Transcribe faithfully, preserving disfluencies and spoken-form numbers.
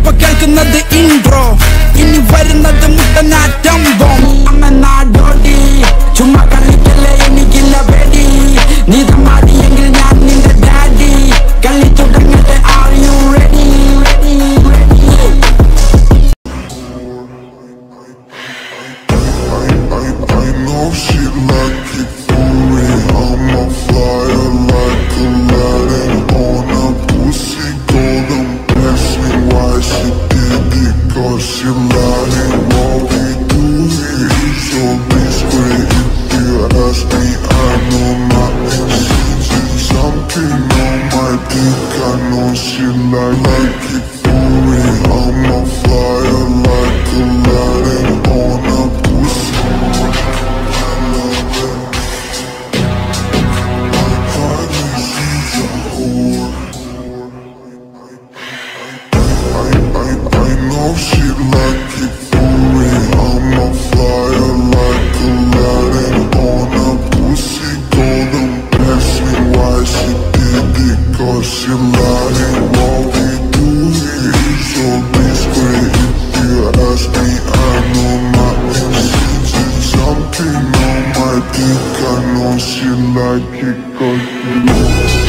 ഇപ്പൊ കേൾക്കുന്നത് ഇൻട്രോ, ഇനി വരുന്നത് മുട്ടനാറ്റം ബോം. നാടോടി ചുമ്മാ കളിക്കല്ലേ, എനിക്കില്ല പേടി. നീ തമ്മാടിയെങ്കിൽ ഞാൻ നിന്റെ ഡാഡി. കളി തുടങ്ങട്ടെ, are you ready? I know she like it for me. I'm a flyer like Aladdin on a pussy golden blessing. Why she did it? Cause she lying. What we do here is so discreet. If you ask me, I know nothing. She's something on my dick. I know she like, like it for me. I'm a flyer like Aladdin on a pussy. She like it for me. I'm a flyer like Aladdin on a pussy golden blessing. Why she did it? Cause she lying. What we do here is so discreet. If you ask me, I know nothing. She's something on my dick. I know she like it cause she